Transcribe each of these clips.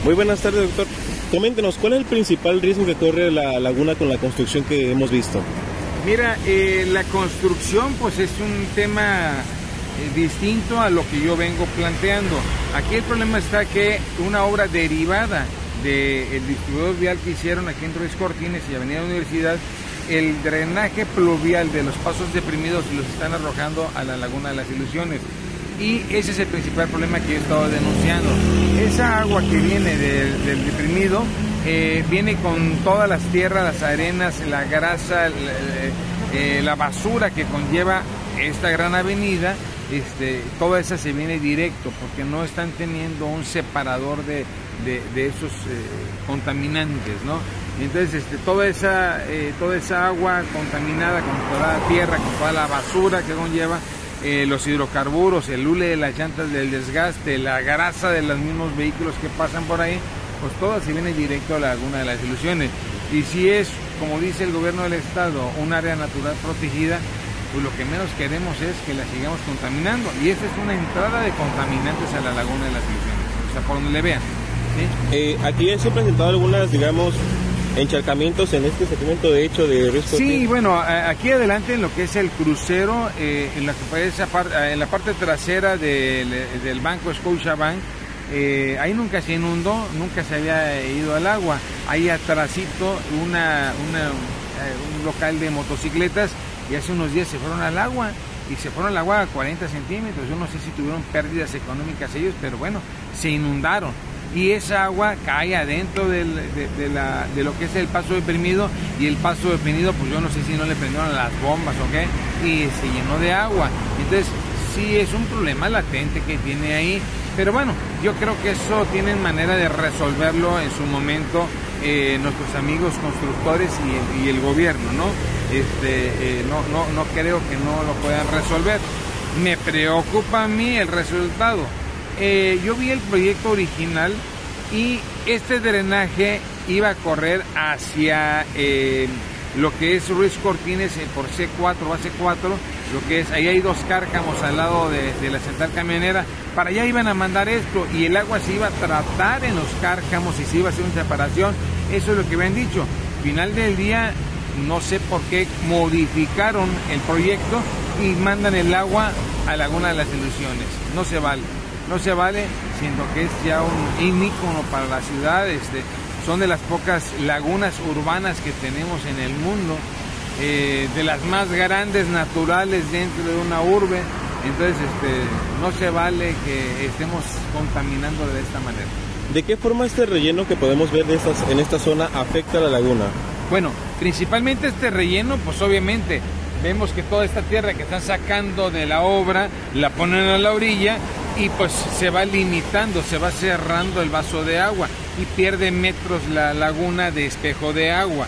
Muy buenas tardes, doctor. Coméntenos, ¿cuál es el principal riesgo que corre la laguna con la construcción que hemos visto? Mira, la construcción pues es un tema distinto a lo que yo vengo planteando. Aquí el problema está que una obra derivada del distribuidor vial que hicieron aquí en Ruiz Cortines y Avenida Universidad, el drenaje pluvial de los pasos deprimidos los están arrojando a la Laguna de las Ilusiones. Y ese es el principal problema que yo he estado denunciando. Esa agua que viene del deprimido viene con todas las tierras, las arenas, la grasa, la basura que conlleva esta gran avenida. Toda esa se viene directo porque no están teniendo un separador de esos contaminantes, ¿no? Entonces toda esa agua contaminada con toda la tierra, con toda la basura que conlleva, los hidrocarburos, el hule de las llantas del desgaste, la grasa de los mismos vehículos que pasan por ahí, pues todo se viene directo a la Laguna de las Ilusiones. Y si es, como dice el gobierno del estado, un área natural protegida, pues lo que menos queremos es que la sigamos contaminando. Y esta es una entrada de contaminantes a la Laguna de las Ilusiones, o sea, por donde le vean, ¿sí? Aquí se han presentado algunas, digamos, encharcamientos en este segmento de hecho de Ruiz Cortines. Sí, bueno, aquí adelante en lo que es el crucero, en la parte trasera del banco Scotiabank, ahí nunca se inundó, nunca se había ido al agua. Ahí atrásito un local de motocicletas y hace unos días se fueron al agua. Y se fueron al agua a 40 centímetros. Yo no sé si tuvieron pérdidas económicas ellos, pero bueno, se inundaron. Y esa agua cae adentro de lo que es el paso deprimido, y el paso deprimido, pues yo no sé si no le prendieron las bombas o qué, y se llenó de agua. Entonces, sí es un problema latente que tiene ahí, pero bueno, yo creo que eso tienen manera de resolverlo en su momento nuestros amigos constructores y el gobierno, ¿no? No creo que no lo puedan resolver. Me preocupa a mí el resultado. Yo vi el proyecto original y este drenaje iba a correr hacia lo que es Ruiz Cortines por C4, base 4, lo que es, ahí hay 2 cárcamos al lado de la central camionera. Para allá iban a mandar esto y el agua se iba a tratar en los cárcamos y se iba a hacer una separación. Eso es lo que habían dicho. Final del día, no sé por qué modificaron el proyecto y mandan el agua a Laguna de las Ilusiones. No se vale. No se vale, siendo que es ya un ícono para la ciudad. Son de las pocas lagunas urbanas que tenemos en el mundo, de las más grandes naturales dentro de una urbe. Entonces no se vale que estemos contaminando de esta manera. ¿De qué forma este relleno que podemos ver en esta zona afecta a la laguna? Bueno, principalmente este relleno, pues obviamente vemos que toda esta tierra que están sacando de la obra la ponen a la orilla y pues se va limitando, se va cerrando el vaso de agua y pierde metros la laguna de espejo de agua.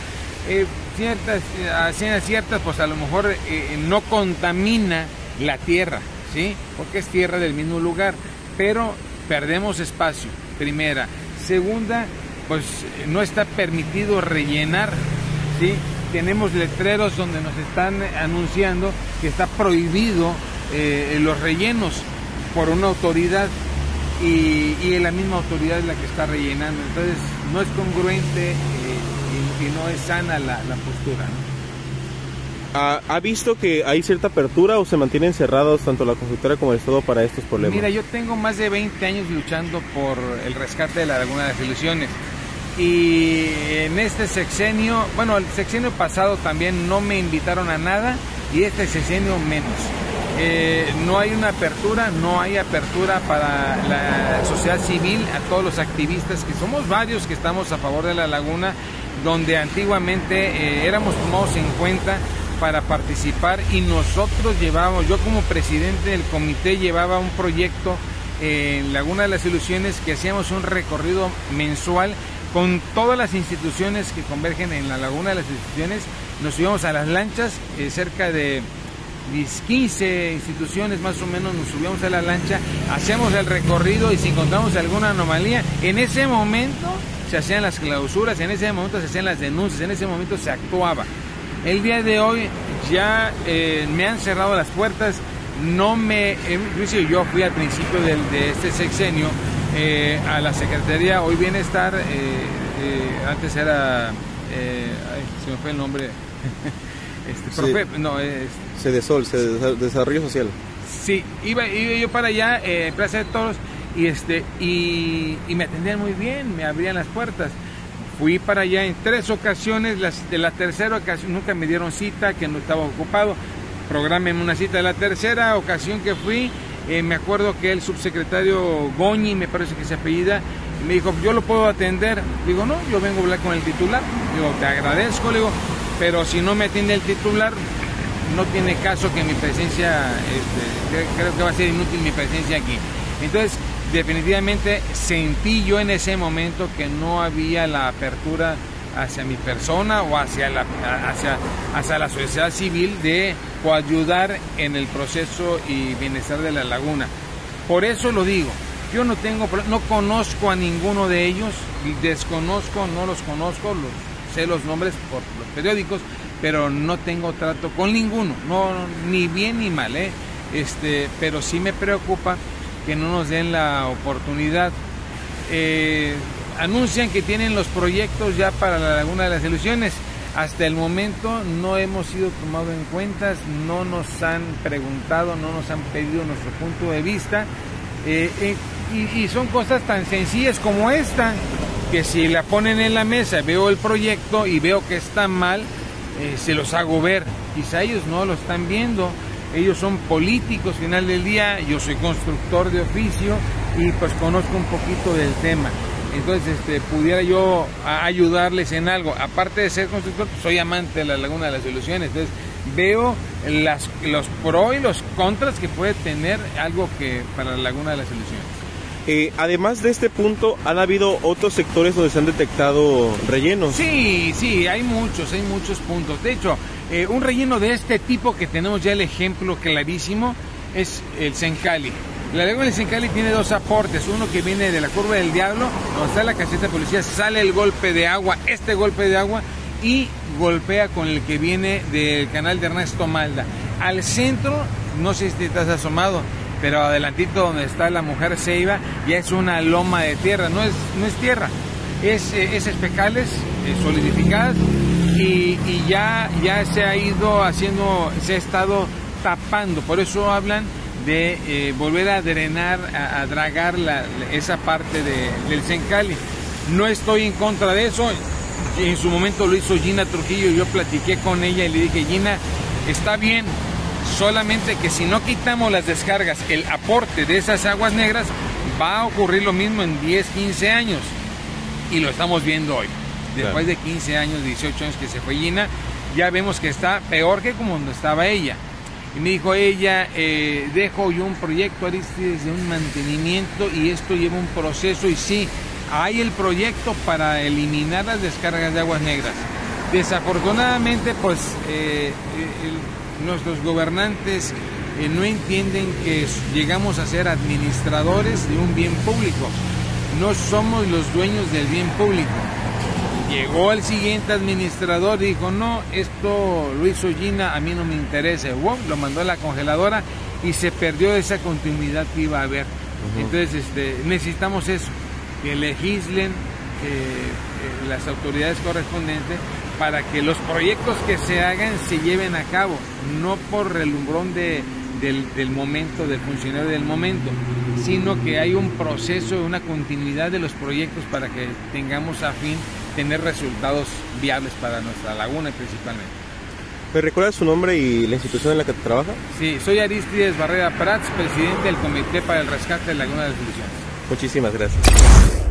Ciertas, pues a lo mejor no contamina la tierra, ¿sí? Porque es tierra del mismo lugar, pero perdemos espacio, primera. Segunda, pues no está permitido rellenar, ¿sí? Tenemos letreros donde nos están anunciando que está prohibido los rellenos por una autoridad y la misma autoridad es la que está rellenando. Entonces no es congruente y no es sana la postura, ¿no? ¿Ha visto que hay cierta apertura o se mantienen cerrados tanto la constructora como el Estado para estos problemas? Mira, yo tengo más de 20 años luchando por el rescate de la Laguna de las Ilusiones. Y en este sexenio, bueno, el sexenio pasado también no me invitaron a nada y este sexenio menos. No hay una apertura, no hay apertura para la sociedad civil, a todos los activistas, que somos varios que estamos a favor de la laguna, donde antiguamente éramos tomados en cuenta para participar y nosotros llevábamos, yo como presidente del comité llevaba un proyecto en Laguna de las Ilusiones que hacíamos un recorrido mensual con todas las instituciones que convergen en la Laguna de las Ilusiones. Nos subíamos a las lanchas, cerca de 15 instituciones más o menos, nos subíamos a la lancha, hacíamos el recorrido y si encontramos alguna anomalía, en ese momento se hacían las clausuras, en ese momento se hacían las denuncias, en ese momento se actuaba. El día de hoy ya me han cerrado las puertas, inclusive yo fui al principio de este sexenio a la Secretaría Hoy Bienestar, antes era, se me fue el nombre, Cedesol, Desarrollo Social. Sí, iba yo para allá, Plaza de Toros, y me atendían muy bien, me abrían las puertas. Fui para allá en 3 ocasiones, de la tercera ocasión nunca me dieron cita, que no estaba ocupado, prográmenme una cita. De la tercera ocasión que fui, me acuerdo que el subsecretario Goñi, me parece que se apellida, me dijo, yo lo puedo atender. Digo, no, yo vengo a hablar con el titular. Digo, te agradezco, le digo, pero si no me atiende el titular, no tiene caso que mi presencia, creo que va a ser inútil mi presencia aquí. Entonces, definitivamente sentí yo en ese momento que no había la apertura hacia mi persona o hacia la sociedad civil de coayudar en el proceso y bienestar de la laguna. Por eso lo digo, yo no conozco a ninguno de ellos, no los conozco, sé los nombres por los periódicos, pero no tengo trato con ninguno, no, ni bien ni mal, pero sí me preocupa que no nos den la oportunidad. Anuncian que tienen los proyectos ya para la Laguna de las Ilusiones. Hasta el momento no hemos sido tomados en cuenta, no nos han preguntado, no nos han pedido nuestro punto de vista, y son cosas tan sencillas como esta, que si la ponen en la mesa, veo el proyecto y veo que está mal, se los hago ver. Quizá ellos no lo están viendo, ellos son políticos, final del día, yo soy constructor de oficio y pues conozco un poquito del tema. Entonces, pudiera yo ayudarles en algo. Aparte de ser constructor, soy amante de la Laguna de las Ilusiones. Entonces, veo los pros y los contras que puede tener algo que para la Laguna de las Ilusiones. Además de este punto, ¿han habido otros sectores donde se han detectado rellenos? Sí, hay muchos puntos. De hecho, un relleno de este tipo que tenemos ya el ejemplo clarísimo es el Sencali. La laguna del Sencali tiene 2 aportes, uno que viene de la Curva del Diablo, donde está la caseta de policía, sale el golpe de agua, y golpea con el que viene del canal de Ernesto Malda. Al centro, no sé si te has asomado, pero adelantito donde está la Mujer Ceiba, ya es una loma de tierra, no es tierra, es especales solidificadas, y ya se ha ido haciendo, se ha estado tapando, por eso hablan de volver a drenar, a dragar esa parte del Sencali. No estoy en contra de eso, en su momento lo hizo Gina Trujillo, yo platiqué con ella y le dije, Gina, está bien, solamente que si no quitamos las descargas, el aporte de esas aguas negras, va a ocurrir lo mismo en 10, 15 años, y lo estamos viendo hoy. Después de 15 años, 18 años que se fue Gina, ya vemos que está peor que como cuando estaba ella. Y me dijo ella, dejo yo un proyecto, Aristides, de un mantenimiento, y esto lleva un proceso, y sí, hay el proyecto para eliminar las descargas de aguas negras. Desafortunadamente, pues, nuestros gobernantes no entienden que llegamos a ser administradores de un bien público. No somos los dueños del bien público. Llegó el siguiente administrador y dijo, no, esto lo hizo Gina, a mí no me interesa. Wow, lo mandó a la congeladora y se perdió esa continuidad que iba a haber. Entonces, necesitamos eso, que legislen las autoridades correspondientes para que los proyectos que se hagan se lleven a cabo, no por relumbrón del momento, del funcionario del momento, sino que hay un proceso, una continuidad de los proyectos para que tengamos a fin tener resultados viables para nuestra laguna principalmente. ¿Me recuerdas su nombre y la institución en la que trabaja? Sí, soy Aristides Barrera Prats, presidente del Comité para el Rescate de la Laguna de las Ilusiones. Muchísimas gracias.